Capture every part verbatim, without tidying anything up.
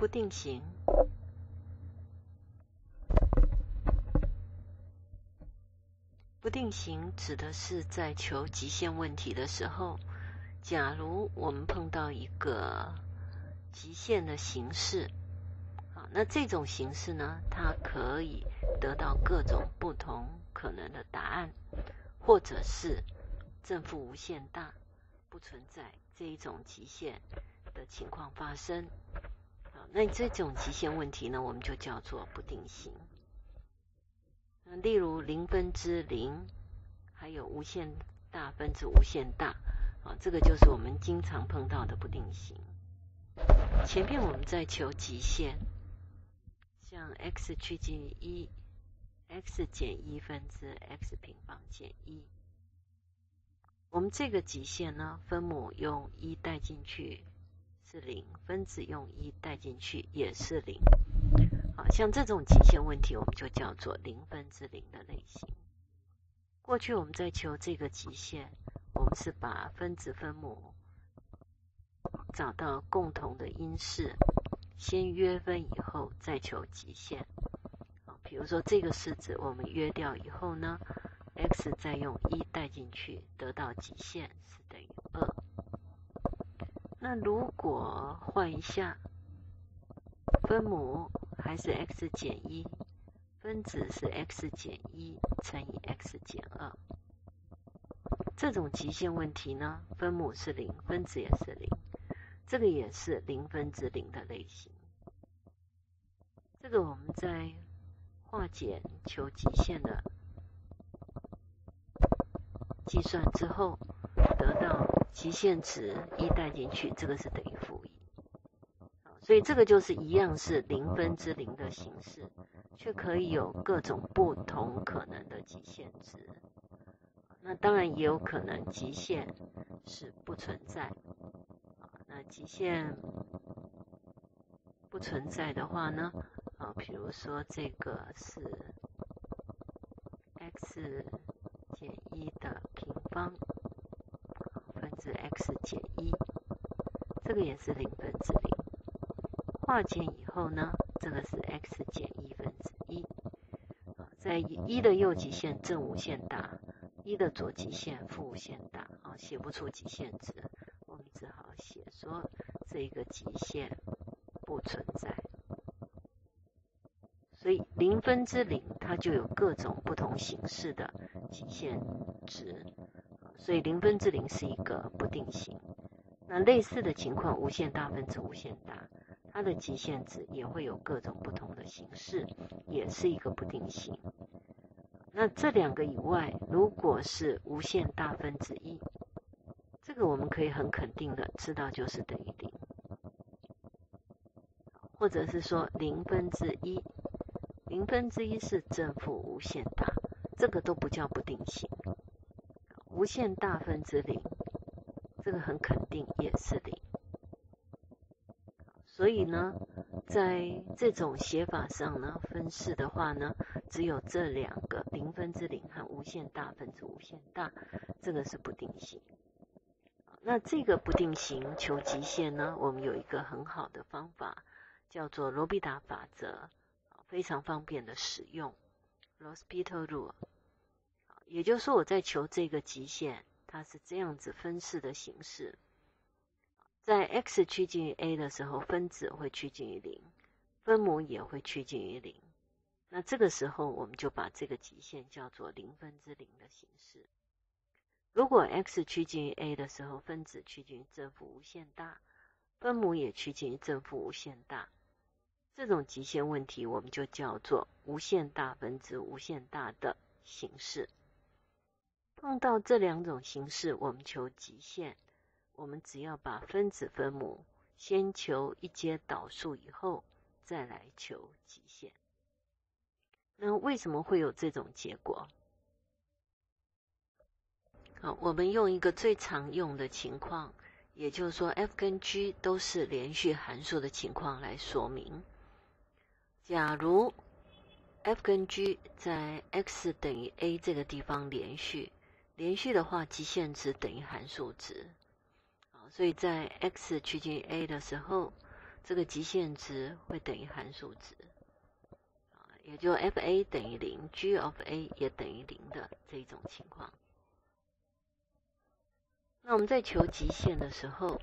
不定型。不定型指的是在求极限问题的时候，假如我们碰到一个极限的形式，好，那这种形式呢，它可以得到各种不同可能的答案，或者是正负无限大，不存在这一种极限的情况发生。好，那这种极限问题呢，我们就叫做不定型。那例如零分之零，还有无限大分之无限大，啊，这个就是我们经常碰到的不定型。前面我们在求极限，像 x 趋近于一 ，x 减一分之 x 平方减一。我们这个极限呢，分母用一带进去是零，分子用一带进去也是零。好，像这种极限问题，我们就叫做零分之零的类型。过去我们在求这个极限，我们是把分子分母找到共同的因式，先约分以后再求极限。比如说这个式子我们约掉以后呢， x 再用一带进去，得到极限是等于二。那如果换一下，分母还是 x 减一，分子是 x 减一乘以 x 减二。这种极限问题呢，分母是零，分子也是零，这个也是零分之零的类型。这个我们在化简求极限的计算之后，得到极限值一带进去，这个是等于负一。所以这个就是一样是零分之零的形式，却可以有各种不同可能的极限值。那当然也有可能极限是不存在。那极限不存在的话呢，啊，比如说这个是 x 减一的平方分之 x 减一，这个也是零分之零。化简以后呢，这个是 x 减一分之一，在一的右极限正无限大，一的左极限负无限大，啊，写不出极限值，我们只好写说这个极限不存在。所以零分之零它就有各种不同形式的极限值，所以零分之零是一个不定型。那类似的情况，无限大分之无限大，它的极限值也会有各种不同的形式，也是一个不定型。那这两个以外，如果是无限大分之一，这个我们可以很肯定的知道就是等于零，或者是说零分之一，零分之一是正负无限大，这个都不叫不定型。无限大分之零，这个很肯定也是零。所以呢，在这种写法上呢，分式的话呢，只有这两个零分之零和无限大分之无限大，这个是不定型。那这个不定型求极限呢，我们有一个很好的方法，叫做罗必达法则，非常方便的使用 L'Hospital Rule。也就是说，我在求这个极限，它是这样子分式的形式。在 x 趋近于 a 的时候，分子会趋近于零，分母也会趋近于零。那这个时候，我们就把这个极限叫做零分之零的形式。如果 x 趋近于 a 的时候，分子趋近于正负无限大，分母也趋近于正负无限大，这种极限问题我们就叫做无限大分之无限大的形式。碰到这两种形式，我们求极限，我们只要把分子分母先求一阶导数以后，再来求极限。那为什么会有这种结果？好，我们用一个最常用的情况，也就是说 f 跟 g 都是连续函数的情况来说明。假如 f 跟 g 在 x 等于 a 这个地方连续，连续的话极限值等于函数值。所以在 x 趋近于 a 的时候， 这个极限值会等于函数值，也就 f a 等于零 ，g of a 也等于零的这一种情况。那我们在求极限的时候，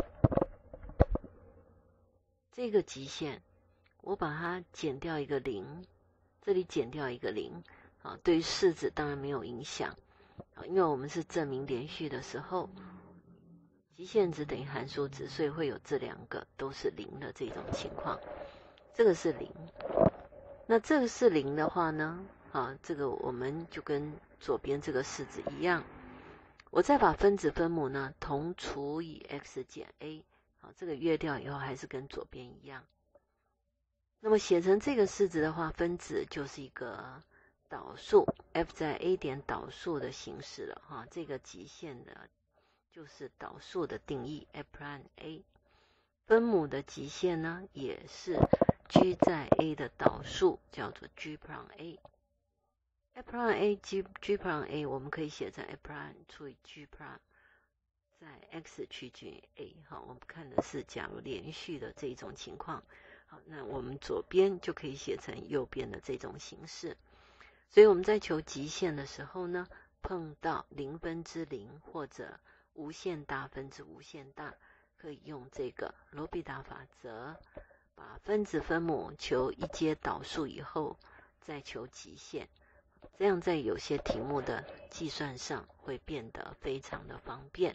这个极限我把它减掉一个零，这里减掉一个零，啊，对于式子当然没有影响，啊，因为我们是证明连续的时候，极限值等于函数值，所以会有这两个都是零的这种情况。这个是零，那这个是零的话呢，啊，这个我们就跟左边这个式子一样，我再把分子分母呢同除以 x 减 a， 好，这个约掉以后还是跟左边一样。那么写成这个式子的话，分子就是一个导数 f 在 a 点导数的形式了哈，这个极限的就是导数的定义 f' a， 分母的极限呢也是 g 在 a 的导数，叫做 g' a。f' a g g' a 我们可以写成 f' 除以 g' 在 x 趋近于 a。好，我们看的是假如连续的这种情况。好，那我们左边就可以写成右边的这种形式。所以我们在求极限的时候呢，碰到零分之零或者无限大分之无限大，可以用这个罗必达法则，把分子分母求一阶导数以后，再求极限。这样在有些题目的计算上会变得非常的方便。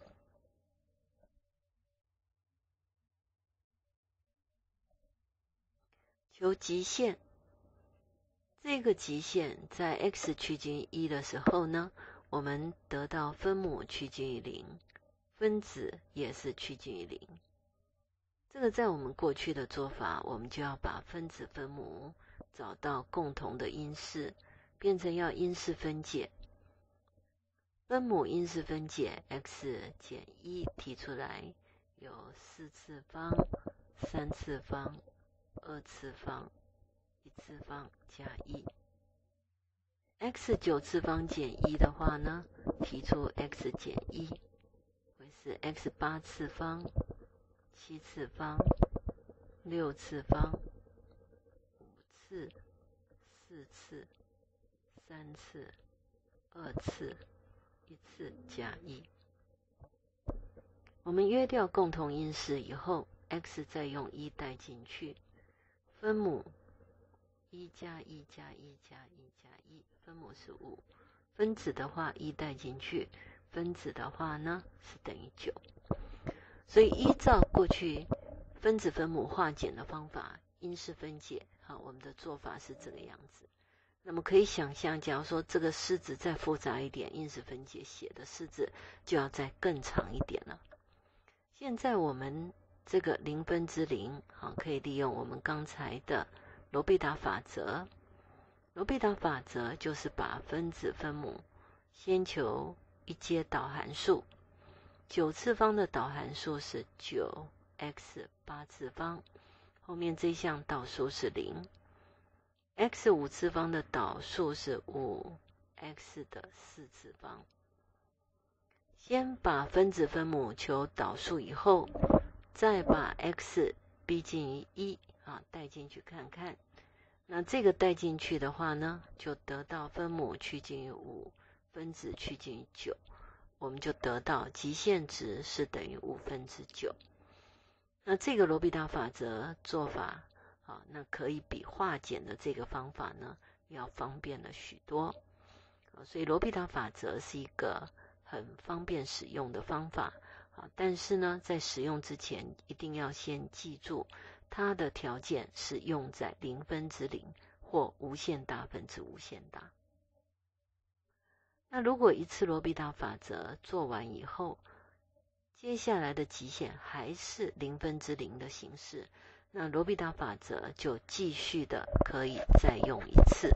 求极限，这个极限在 x 趋近于一的时候呢，我们得到分母趋近于零，分子也是趋近于零。这个在我们过去的做法，我们就要把分子分母找到共同的因式，变成要因式分解。分母因式分解 x 减一提出来，有四次方、三次方、二次方、一次方加一。x 九次方减一的话呢，提出 x 减一会是 x 八次方、七次方、六次方、五次、四次、三次、二次、一次加一。我们约掉共同因式以后 ，x 再用一带进去，分母一加一加一加一加一，分母是五。分子的话一带进去，分子的话呢是等于九。所以依照过去分子分母化简的方法，因式分解，好，我们的做法是这个样子。那么可以想象，假如说这个式子再复杂一点，因式分解写的式子就要再更长一点了。现在我们这个零分之零，好，可以利用我们刚才的罗必达法则。罗必达法则就是把分子分母先求一阶导函数，九次方的导函数是九 x 八次方，后面这项导数是零。x 五次方的导数是五 x 的四次方。先把分子分母求导数以后，再把 x 逼近于一啊，带进去看看。那这个带进去的话呢，就得到分母趋近于五，分子趋近于九，我们就得到极限值是等于五分之九。那这个罗必达法则做法，啊，那可以比化简的这个方法呢要方便了许多。所以罗必达法则是一个很方便使用的方法，啊，但是呢，在使用之前一定要先记住，它的条件是用在零分之零或无限大分之无限大。那如果一次罗必达法则做完以后，接下来的极限还是零分之零的形式，那罗必达法则就继续的可以再用一次。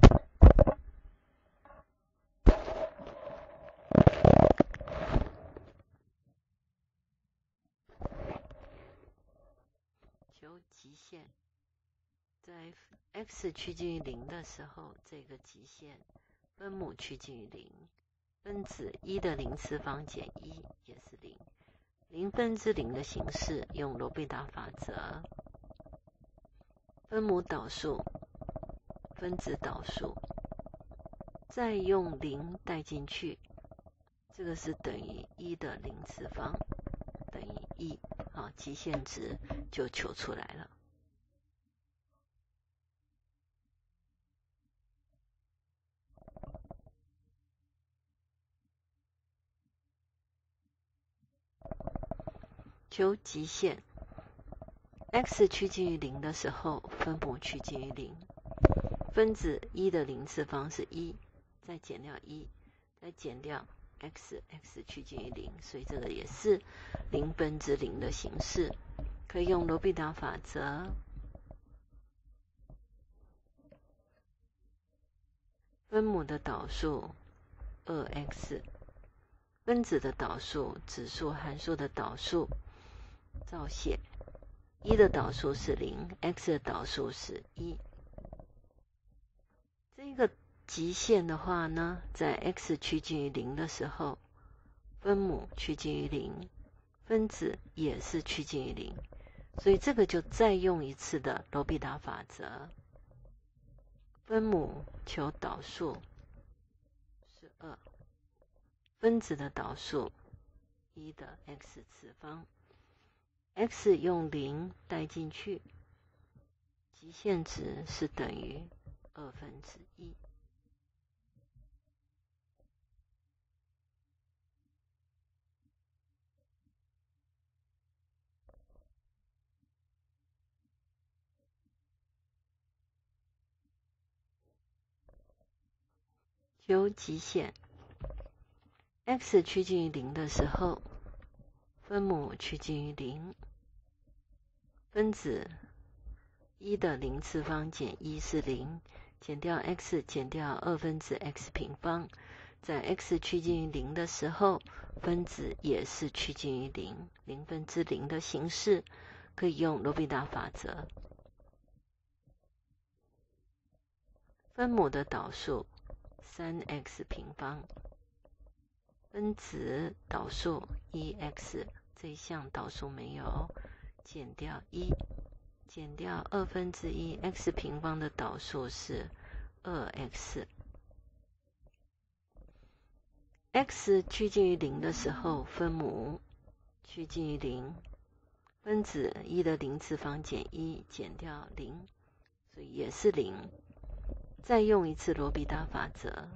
求极限，在 x 趋近于零的时候，这个极限分母趋近于零，分子一的零次方减一也是零， 零分之零的形式用罗必达法则，分母导数、分子导数，再用零带进去，这个是等于一的零次方等于一，好，极限值就求出来了。求极限 x 趋近于零的时候，分母趋近于零，分子一的零次方是一，再减掉一，再减掉 x， x 趋近于零，所以这个也是零分之零的形式，可以用罗必达法则。分母的导数 二 x， 分子的导数、指数、函数的导数照写，一的导数是零 ，x 的导数是一。这个极限的话呢，在 x 趋近于零的时候，分母趋近于零，分子也是趋近于零，所以这个就再用一次的罗必达法则。分母求导数是二，分子的导数一的 x 次方。x 用零带进去，极限值是等于二分之一。求极限 x 趋近于零的时候，分母趋近于零，分子一的零次方减一是零，减掉 x 减掉二分之 x 平方，在 x 趋近于零的时候，分子也是趋近于零，零分之零的形式，可以用罗必达法则。分母的导数 三 x 平方，分子导数 一 x， 这一项导数没有，减掉一，减掉二分之一 x 平方的导数是 二 x。x 趋近于零的时候，分母趋近于零，分子一的零次方减一，减掉零，所以也是零。再用一次罗必达法则，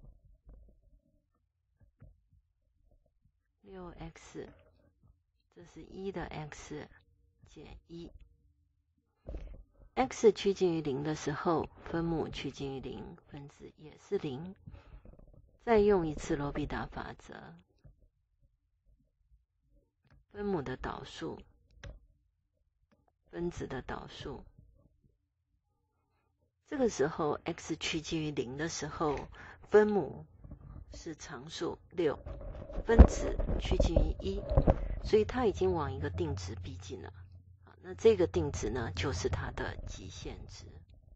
六 x， 这是一的 x 减一。x 趋近于零的时候，分母趋近于零，分子也是零。再用一次罗必达法则，分母的导数、分子的导数。这个时候 x 趋近于零的时候，分母是常数六，分子趋近于一，所以它已经往一个定值逼近了。那这个定值呢，就是它的极限值。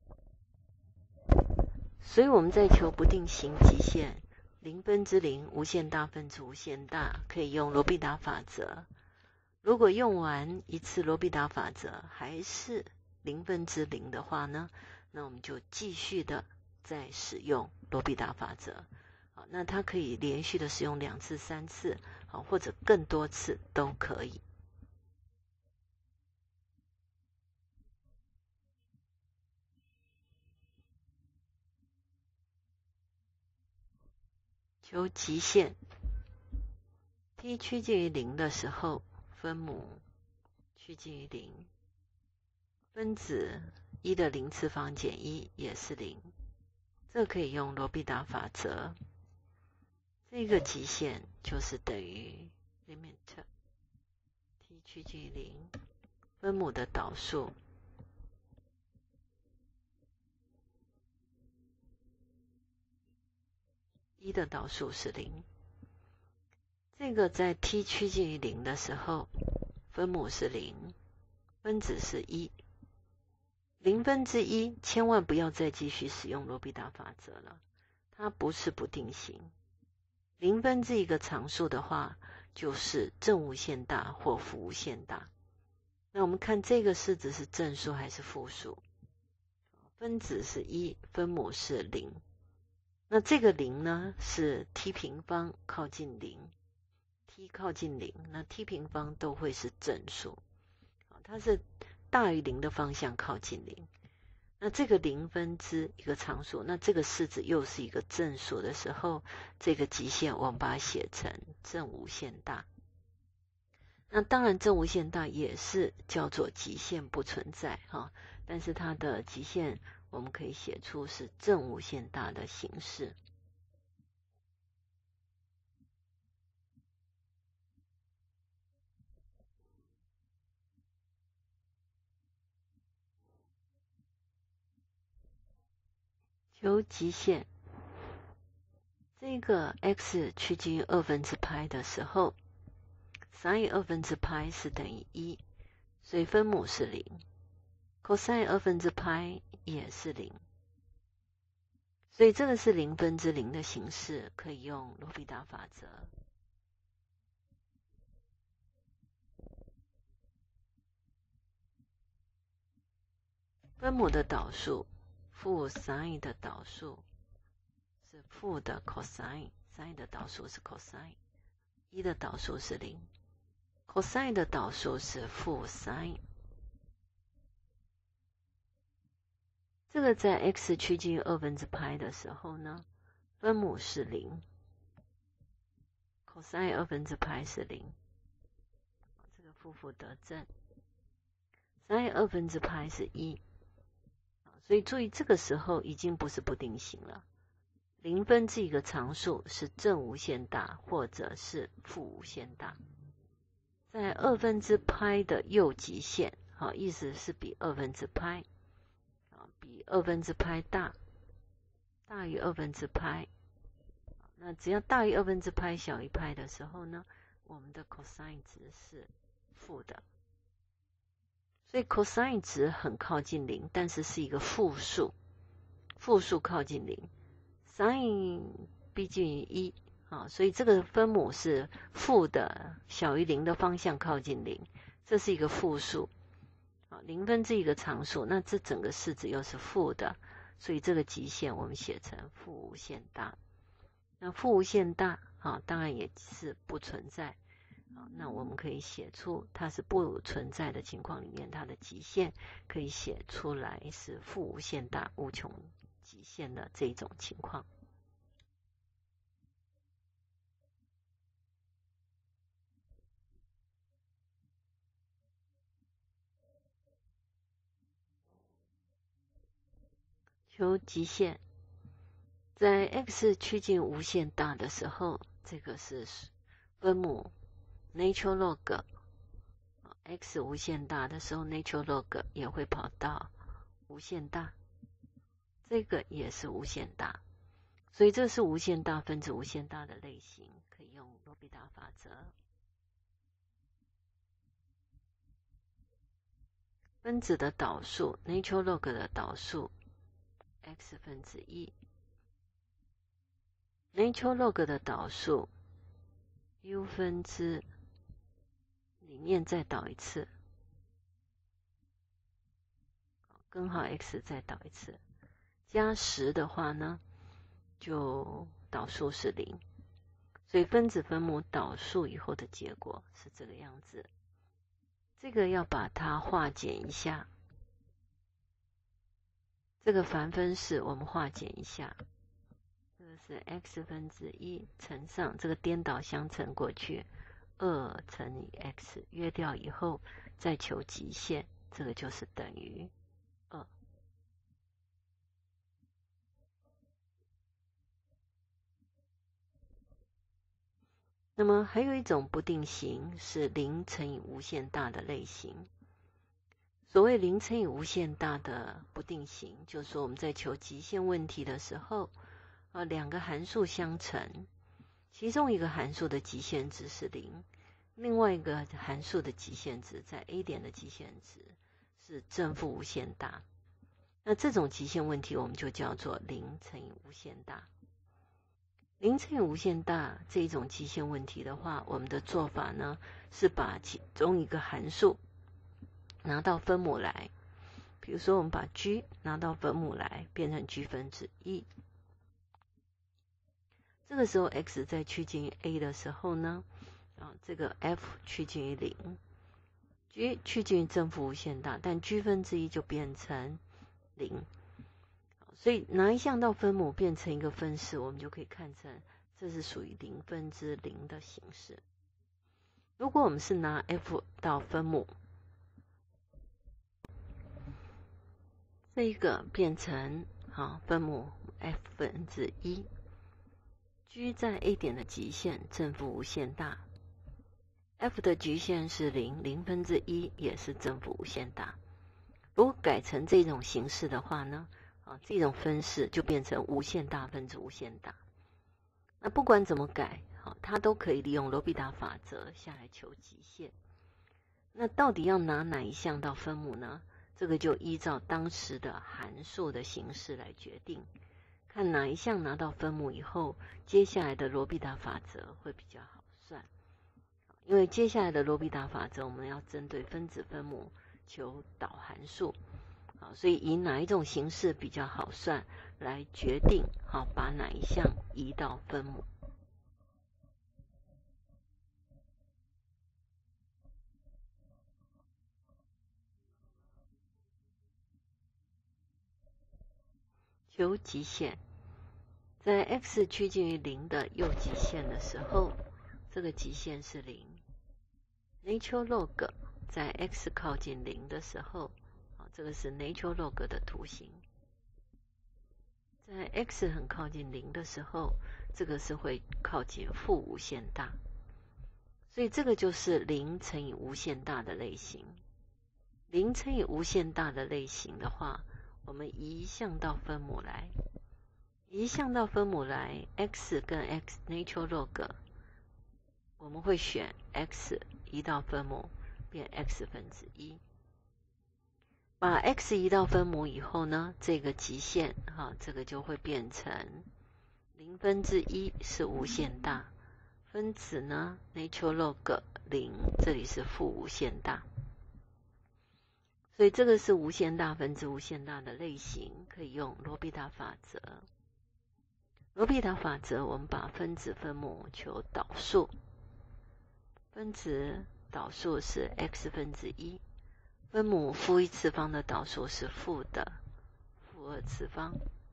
所以我们在求不定型极限，零分之零无限大分子无限大，可以用罗必达法则。如果用完一次罗必达法则还是零分之零的话呢，那我们就继续的再使用罗必达法则。好，那它可以连续的使用两次、三次，好，或者更多次都可以。求极限 t 趋近于零的时候，分母趋近于零，分子一的零次方减一也是零，这可以用罗必达法则。这个极限就是等于 limit t 趋近于零，分母的导数一的导数是零。这个在 t 趋近于零的时候，分母是零，分子是一。零分之一，千万不要再继续使用罗必达法则了，它不是不定型。零分之一个常数的话， 就是正无限大或负无限大。那我们看这个式子是正数还是负数？分子是一，分母是零。那这个零呢是 t 平方靠近零 ，t 靠近零，那 t 平方都会是正数，它是大于零的方向靠近零。那这个零分之一个常数，那这个式子又是一个正数的时候，这个极限我们把它写成正无限大。那当然正无限大也是叫做极限不存在哈，但是它的极限我们可以写出是正无限大的形式。求极限，这个 x 趋近于二分之派的时候 sin 二分之派是等于一，所以分母是零， cos 二分之派也是零，所以这个是零分之零的形式，可以用罗必达法则。分母的导数负 sin 的导数是负的 cos， sin 的导数是 cos， 一的导数是零， cos 的导数是负 sin。 这个在 x 趋近于二分之派的时候呢，分母是零， cos 二分之派是零，这个负负得正， sin 二分之派是一，所以注意这个时候已经不是不定型了，零分之一个常数是正无限大或者是负无限大。在二分之派的右极限，好，意思是比二分之派，比二分之派大，大于二分之派。那只要大于二分之派小于派的时候呢，我们的 cosine 值是负的。所以 cosine 值很靠近零，但是是一个负数，负数靠近零 sin 逼近于一，所以这个分母是负的，小于零的方向靠近零，这是一个负数，零分之一个常数，那这整个式子又是负的，所以这个极限我们写成负无限大。那负无限大当然也是不存在，那我们可以写出它是不存在的情况里面，它的极限可以写出来是负无限大无穷极限的这种情况。求极限，在 x 趋近无限大的时候，这个是分母 natural log， x 无限大的时候 natural log 也会跑到无限大，这个也是无限大，所以这是无限大分子无限大的类型，可以用罗必达法则。分子的导数 natural log 的导数 x 分之一， natural log 的导数 u 分之里面再导一次，根号 x 再导一次，加十的话呢，就导数是零，所以分子分母导数以后的结果是这个样子。这个要把它化简一下，这个繁分式我们化简一下，这个是 x 分之一乘上这个颠倒相乘过去，二乘以 x 约掉以后再求极限，这个就是等于二。那么还有一种不定型是零乘以无限大的类型。所谓零乘以无限大的不定型，就是说我们在求极限问题的时候，呃，两个函数相乘，其中一个函数的极限值是零，另外一个函数的极限值在 A 点的极限值是正负无限大。那这种极限问题我们就叫做零乘以无限大。 零乘以无限大这一种极限问题的话，我们的做法呢是把其中一个函数拿到分母来，比如说我们把 g 拿到分母来，变成 g 分之一。这个时候 x 在趋近于 a 的时候呢，啊，这个 f 趋近于零 ，g 趋近于正负无限大，但 g 分之一就变成零。所以拿一项到分母变成一个分式，我们就可以看成这是属于零分之零的形式。如果我们是拿 f 到分母，这一个变成好分母 f 分之一 ，g 在 A 点的极限正负无限大 ，f 的极限是零，零分之一也是正负无限大。如果改成这种形式的话呢？啊，这种分式就变成无限大分之无限大。那不管怎么改，好，它都可以利用罗必达法则下来求极限。那到底要拿哪一项到分母呢？这个就依照当时的函数的形式来决定，看哪一项拿到分母以后，接下来的罗必达法则会比较好算。因为接下来的罗必达法则，我们要针对分子分母求导函数。好，所以以哪一种形式比较好算，来决定好把哪一项移到分母。求极限，在 x 趋近于零的右极限的时候，这个极限是零。natural log 在 x 靠近零的时候，这个是 natural log 的图形。在 x 很靠近零的时候，这个是会靠近负无限大。所以这个就是零乘以无限大的类型。零乘以无限大的类型的话，我们移一项到分母来。移一项到分母来 ，x 跟 x natural log， 我们会选 x 移到分母，变 x 分之一。把 x 移到分母以后呢，这个极限哈，这个就会变成零分之一是无限大，分子呢 natural log 零，这里是负无限大，所以这个是无限大分之无限大的类型，可以用罗必达法则。罗必达法则，我们把分子分母求导数，分子导数是 x 分之一。分母负一次方的导数是负的负二次方，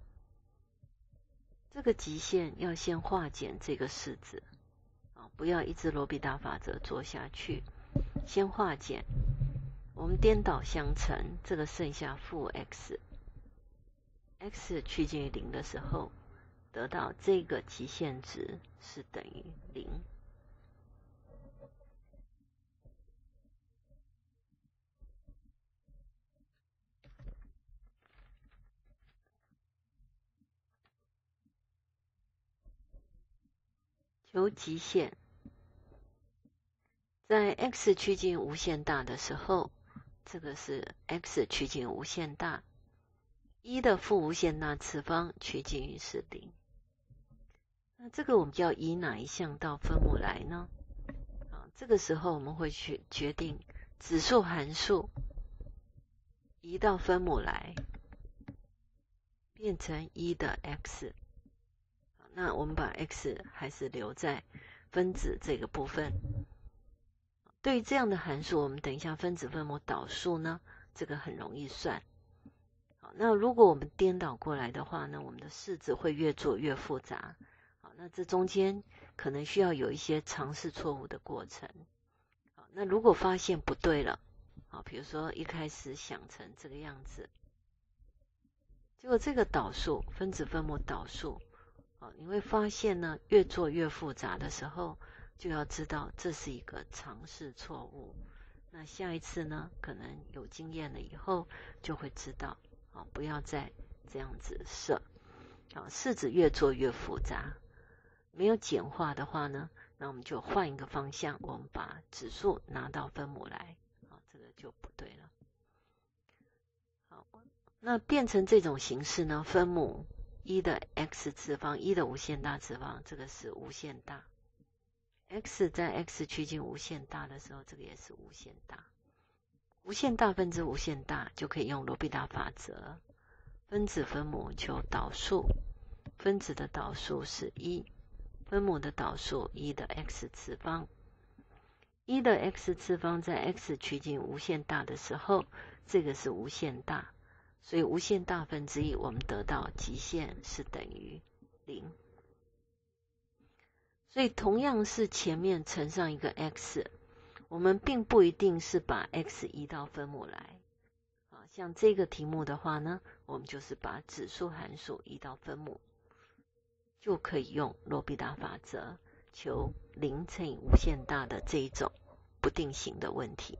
这个极限要先化简这个式子，不要一直罗必达法则做下去，先化简。我们颠倒相乘，这个剩下负 x， x 趋近于零的时候，得到这个极限值是等于零。求极限，在 x 趋近无限大的时候，这个是 x 趋近无限大，一的负无限大次方趋近于是零。那这个我们就要以哪一项到分母来呢？啊，这个时候我们会去决定指数函数移到分母来，变成一的 x。那我们把 x 还是留在分子这个部分。对于这样的函数，我们等一下分子分母导数呢，这个很容易算。好，那如果我们颠倒过来的话呢，我们的式子会越做越复杂。好，那这中间可能需要有一些尝试错误的过程。好，那如果发现不对了，好，比如说一开始想成这个样子，结果这个导数分子分母导数，你会发现呢，越做越复杂的时候，就要知道这是一个尝试错误。那下一次呢，可能有经验了以后，就会知道，啊，不要再这样子设。啊，式子越做越复杂，没有简化的话呢，那我们就换一个方向，我们把指数拿到分母来，啊，这个就不对了。好，那变成这种形式呢，分母一的 x 次方，一的无限大次方，这个是无限大。x 在 x 趋近无限大的时候，这个也是无限大。无限大分之无限大就可以用罗必达法则，分子分母求导数，分子的导数是一，分母的导数一的 x 次方。一的 x 次方在 x 趋近无限大的时候，这个是无限大，所以无限大分之一我们得到极限是等于零。所以同样是前面乘上一个 x， 我们并不一定是把 x 移到分母来。像这个题目的话呢，我们就是把指数函数移到分母，就可以用罗必达法则求零乘以无限大的这一种不定型的问题。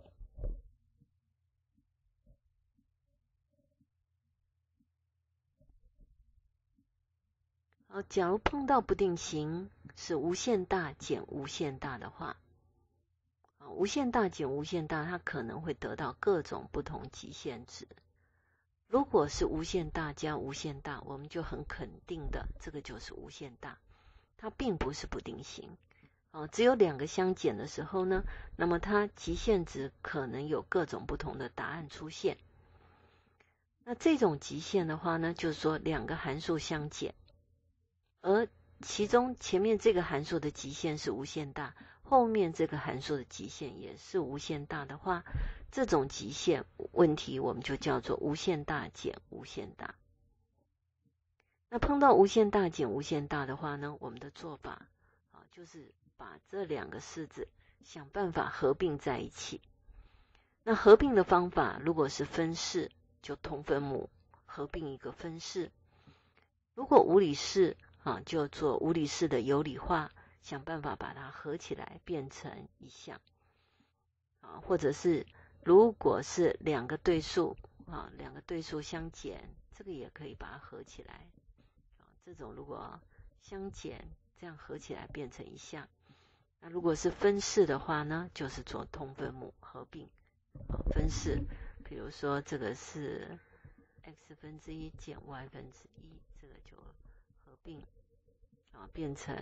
好，假如碰到不定型是无限大减无限大的话，无限大减无限大，它可能会得到各种不同极限值。如果是无限大加无限大，我们就很肯定的，这个就是无限大，它并不是不定型。哦，只有两个相减的时候呢，那么它极限值可能有各种不同的答案出现。那这种极限的话呢，就是说两个函数相减，而其中前面这个函数的极限是无限大，后面这个函数的极限也是无限大的话，这种极限问题我们就叫做无限大减无限大。那碰到无限大减无限大的话呢，我们的做法啊，就是把这两个式子想办法合并在一起。那合并的方法，如果是分式，就通分母合并一个分式；如果无理式啊，就做无理式的有理化，想办法把它合起来变成一项。啊，或者是如果是两个对数啊，两个对数相减，这个也可以把它合起来。啊，这种如果相减，这样合起来变成一项。那如果是分式的话呢，就是做通分母合并。啊，分式，比如说这个是 x 分之一减 y 分之一，这个就合并啊，变成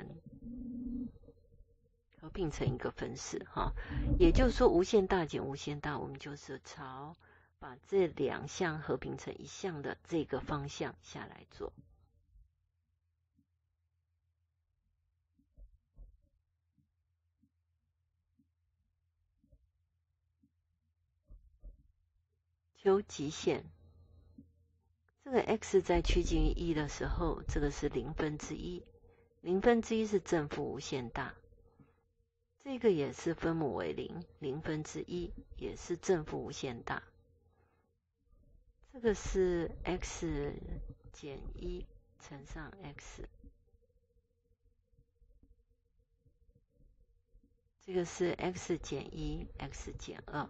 合并成一个分式哈。也就是说，无限大减无限大，我们就是朝把这两项合并成一项的这个方向下来做。求极限，这个 x 在趋近于一的时候，这个是零分之一，零分之一是正负无限大，这个也是分母为零，零分之一也是正负无限大。这个是 x 减一乘上 x， 这个是 x 减一 x 减二。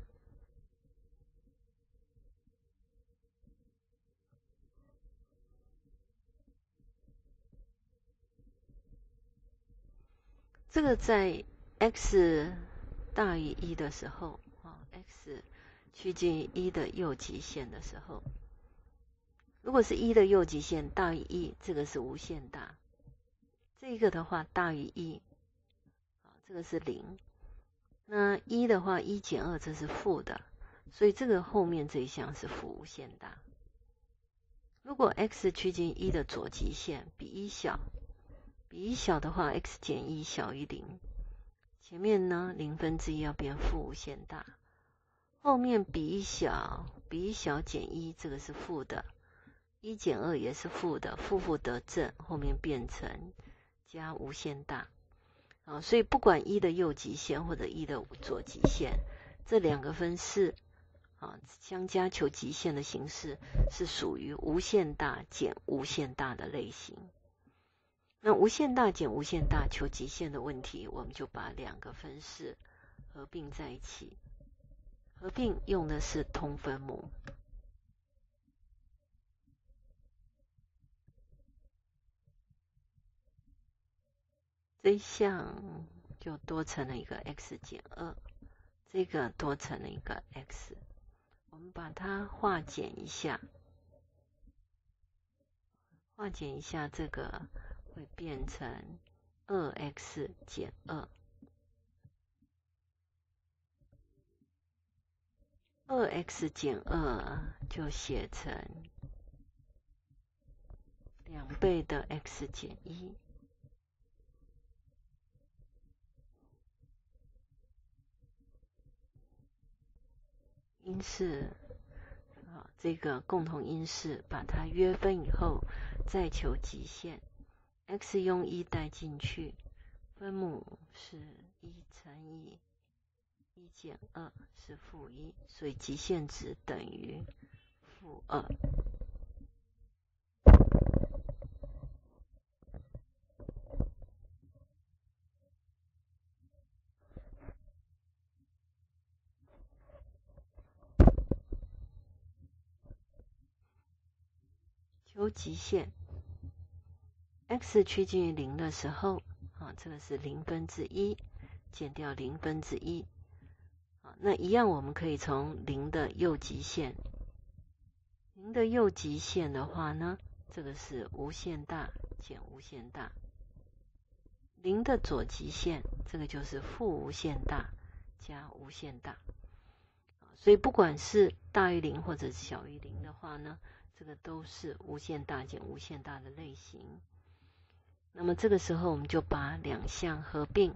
这个在 x 大于一的时候，啊 x 趋近于一的右极限的时候，如果是一的右极限大于一，这个是无限大。这个的话大于一，这个是零。那一的话，一减二这是负的，所以这个后面这一项是负无限大。如果 x 趋近一的左极限比一小，比一小的话 x 减一小于零，前面呢零分之一要变负无限大，后面比一小比一小减一，这个是负的，一减二也是负的，负负得正，后面变成加无限大。啊，所以不管一的右极限或者一的左极限，这两个分式啊相加求极限的形式是属于无限大减无限大的类型。那无限大减无限大求极限的问题，我们就把两个分式合并在一起，合并用的是通分母。这一项就多乘了一个 x 减二，这个多乘了一个 x， 我们把它化简一下， 化简一下，这个会变成 二 x 减二。二 x 减二就写成两倍的 x 减一。因式，啊，这个共同因式把它约分以后，再求极限。x 用一带进去，分母是一乘以一减二是负一，所以极限值等于负二。求极限 x 趋近于零的时候，啊，这个是零分之一，减掉零分之一，啊，那一样我们可以从零的右极限，零的右极限的话呢，这个是无限大减无限大，零的左极限，这个就是负无限大加无限大，所以不管是大于零或者小于零的话呢，这个都是无限大减无限大的类型。那么这个时候我们就把两项合并，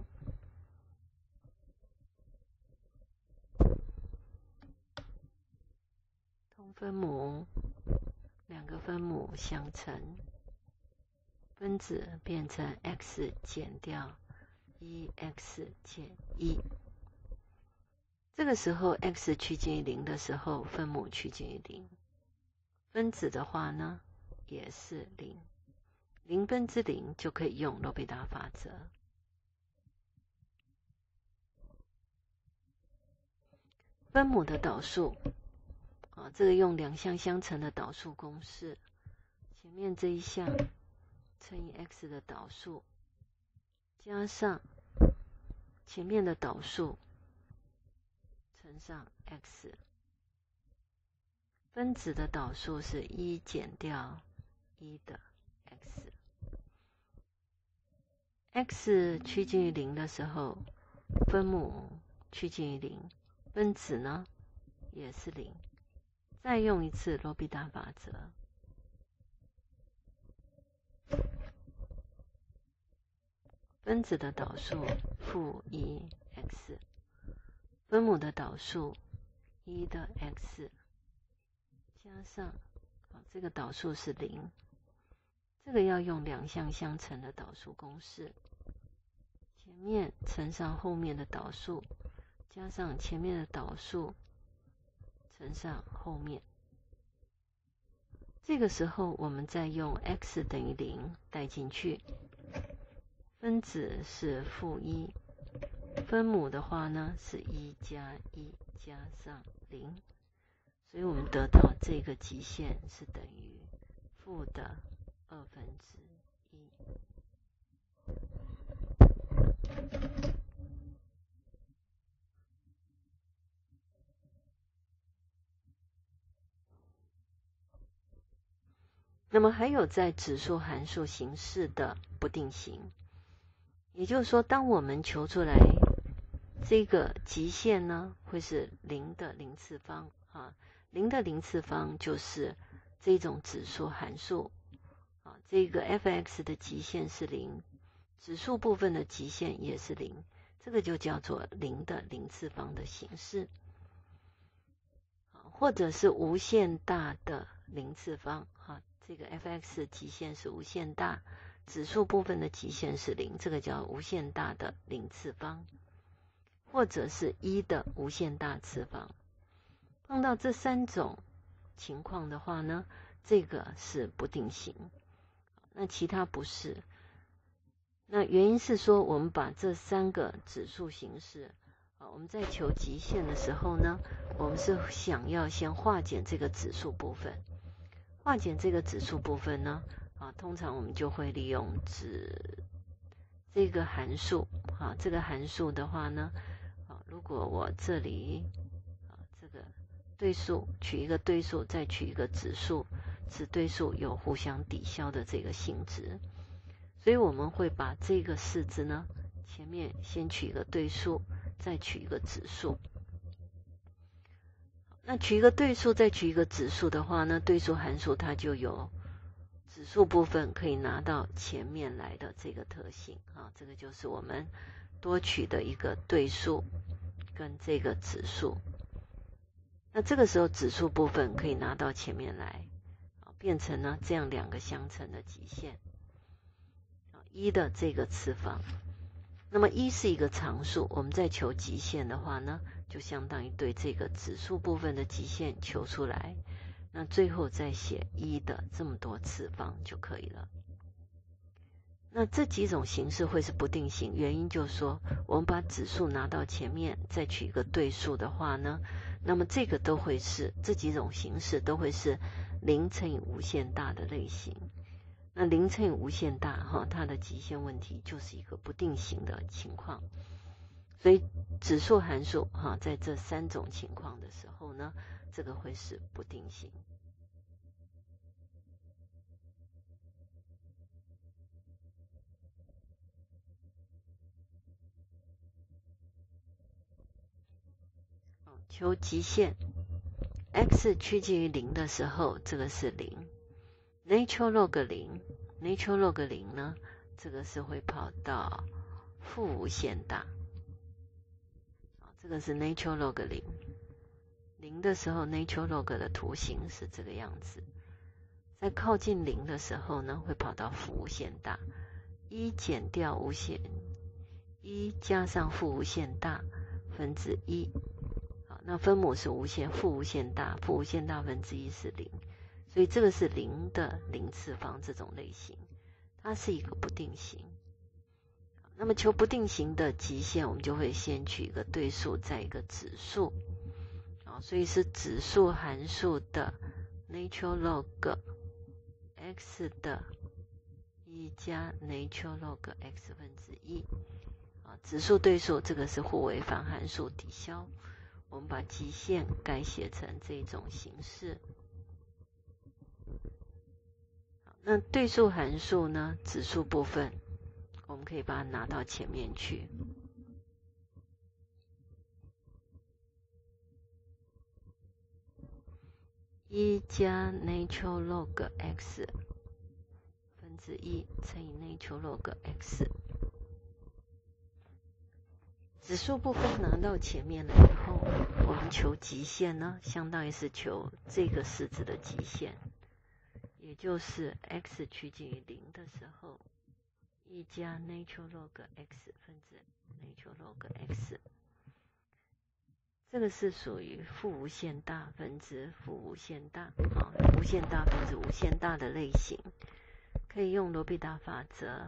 同分母，两个分母相乘，分子变成 x 减掉 一 x 减一。这个时候 x 趋近于零的时候，分母趋近于零，分子的话呢也是零，零分之零就可以用罗贝达法则。分母的导数，啊，这个用两项相乘的导数公式，前面这一项乘以 x 的导数，加上前面的导数乘上 x， 分子的导数是一减掉一的 x。 x 趋近于零的时候，分母趋近于零，分子呢也是零。再用一次罗必达法则，分子的导数负一 x， 分母的导数一的 x， 加上、哦、这个导数是零，这个要用两项相乘的导数公式，前面乘上后面的导数，加上前面的导数乘上后面。这个时候我们再用 x 等于零带进去，分子是负一，分母的话呢是一加一加上零，所以我们得到这个极限是等于负的二分之一。那么还有在指数函数形式的不定型，也就是说当我们求出来这个极限呢会是零的零次方啊，零的零次方就是这种指数函数啊，这个 f(x) 的极限是零，指数部分的极限也是零，这个就叫做零的零次方的形式，或者是无限大的零次方啊，这个 f(x) 极限是无限大，指数部分的极限是零，这个叫无限大的零次方，或者是一的无限大次方。碰到这三种情况的话呢，这个是不定型，那其他不是。那原因是说我们把这三个指数形式，我们在求极限的时候呢，我们是想要先化简这个指数部分，化简这个指数部分呢，啊，通常我们就会利用指这个函数，啊，这个函数的话呢，啊，如果我这里啊这个对数取一个对数，再取一个指数， 子对数有互相抵消的这个性质，所以我们会把这个式子呢，前面先取一个对数，再取一个指数。那取一个对数，再取一个指数的话呢，对数函数它就有指数部分可以拿到前面来的这个特性啊，这个就是我们多取的一个对数跟这个指数。那这个时候指数部分可以拿到前面来，变成呢这样两个相乘的极限，一的这个次方。那么一是一个常数，我们在求极限的话呢，就相当于对这个指数部分的极限求出来，那最后再写一的这么多次方就可以了。那这几种形式会是不定型，原因就是说我们把指数拿到前面，再取一个对数的话呢，那么这个都会是这几种形式都会是零乘以无限大的类型。那零乘以无限大哈，它的极限问题就是一个不定型的情况。所以指数函数哈，在这三种情况的时候呢，这个会是不定型。求极限 x 趋近于零的时候，这个是零。natural log 零 natural log 零呢，这个是会跑到负无限大，这个是 natural log 零。零的时候 natural log 的图形是这个样子，在靠近零的时候呢，会跑到负无限大，一减掉无限，一加上负无限大分之一，好，那分母是无限，负无限大，负无限大分之一是零，所以这个是零的零次方这种类型，它是一个不定型。那么求不定型的极限，我们就会先取一个对数，再一个指数，所以是指数函数的 natural log x 的一加 natural log x 分之一，指数对数这个是互为反函数抵消，我们把极限改写成这种形式。那对数函数呢，指数部分我们可以把它拿到前面去，一加 natural log x 分之一乘以 natural log x。指数部分拿到前面了以后，我们求极限呢，相当于是求这个式子的极限，也就是 x 趋近于零的时候，一加 natural log x 分之 natural log x， 这个是属于负无限大分之负无限大，啊，无限大分之无限大的类型，可以用罗必达法则。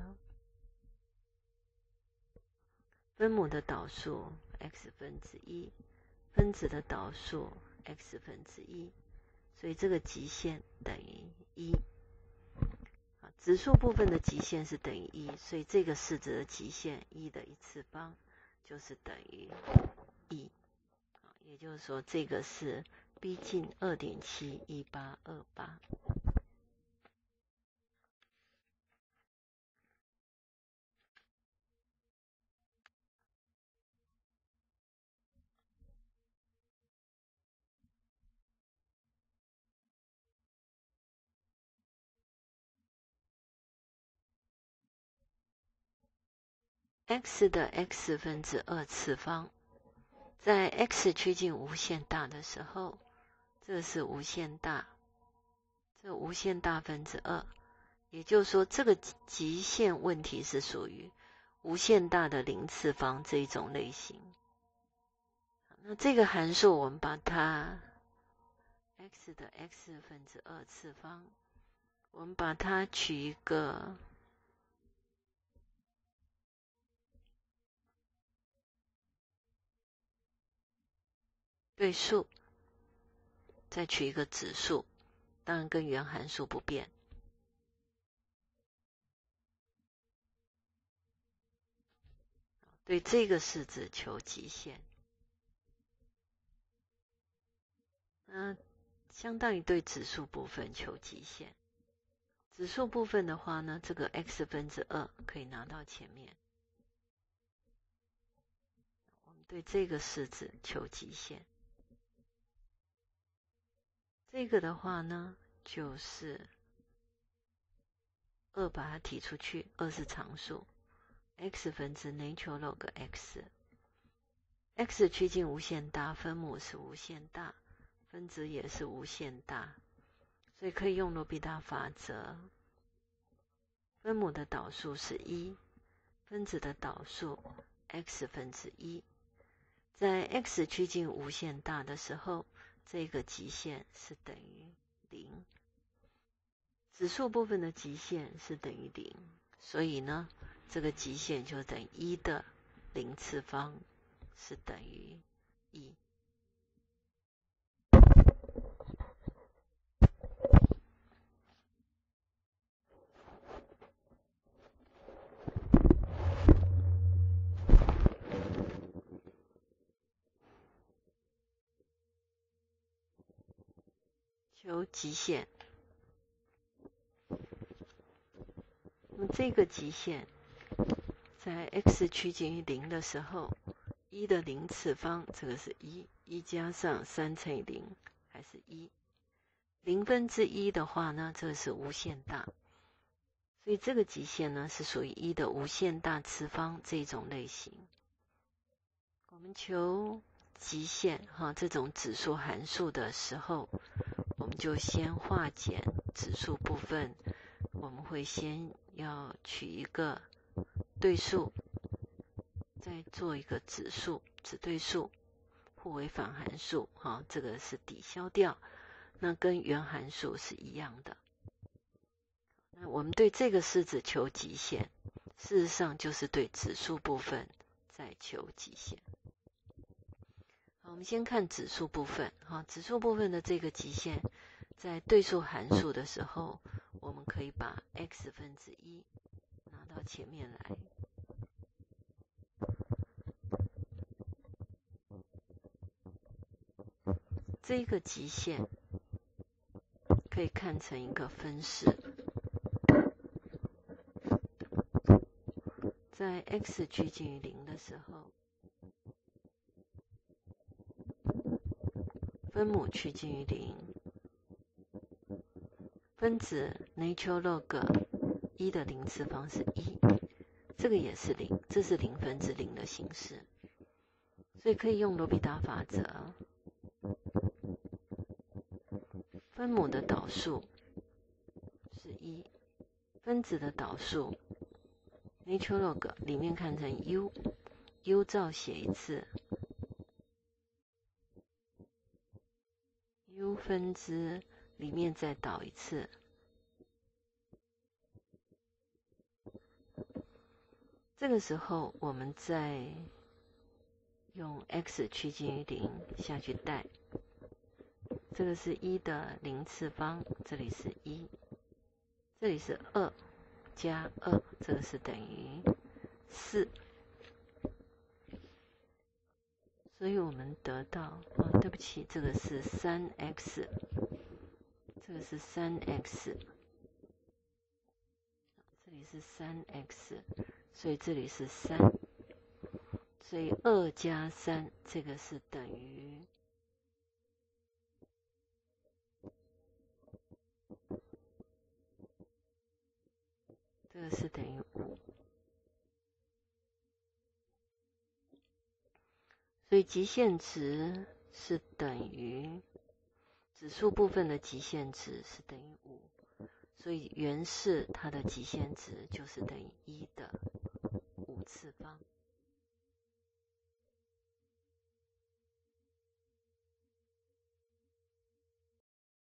分母的导数 x 分之一，分子的导数 x 分之一，所以这个极限等于一。指数部分的极限是等于一，所以这个式子的极限一的一次方就是等于一，也就是说这个是逼近 二点七一八二八。x 的 x 分之二次方，在 x 趋近无限大的时候，这是无限大，这无限大分之二，也就是说这个极限问题是属于无限大的零次方这一种类型。那这个函数我们把它 x 的 x 分之二次方，我们把它取一个对数，再取一个指数，当然跟原函数不变。对这个式子求极限。那相当于对指数部分求极限。指数部分的话呢，这个 x 分之二可以拿到前面。我们对这个式子求极限。这个的话呢，就是二把它提出去，二是常数 ，x 分之 natural log x。x 趋近无限大，分母是无限大，分子也是无限大，所以可以用罗必达法则。分母的导数是一，分子的导数 x 分之一。在 x 趋近无限大的时候，这个极限是等于零。指数部分的极限是等于零，所以呢，这个极限就等于一的零次方是等于一。求极限，那么这个极限在 x 趋近于零的时候，一的零次方，这个是一，一加上三乘以零还是一。零分之一的话呢，这个是无限大，所以这个极限呢是属于一的无限大次方这种类型。我们求极限哈，这种指数函数的时候，我们就先化简指数部分，我们会先要取一个对数，再做一个指数，指对数，互为反函数，哈，这个是抵消掉，那跟原函数是一样的。那我们对这个式子求极限，事实上就是对指数部分再求极限。好，我们先看指数部分，哈，指数部分的这个极限，在对数函数的时候，我们可以把 x 分之一拿到前面来。这个极限可以看成一个分式，在 x 趋近于零的时候，分母趋近于零，分子 natural log 一的零次方是一，这个也是零，这是零分之零的形式，所以可以用罗必达法则。分母的导数是一，分子的导数 natural log 里面看成 u， u 照写一次 u 分之里面再导一次，这个时候我们再用 x 趋近于零下去代，这个是一的零次方，这里是一，这里是二加二，这个是等于四，所以我们得到，啊，对不起，这个是 三 x， 这个是 三 x， 这里是 三 x， 所以这里是三，所以二加三，这个是等于这个是等于五，所以极限值是等于指数部分的极限值是等于五，所以原式它的极限值就是等于一的五次方。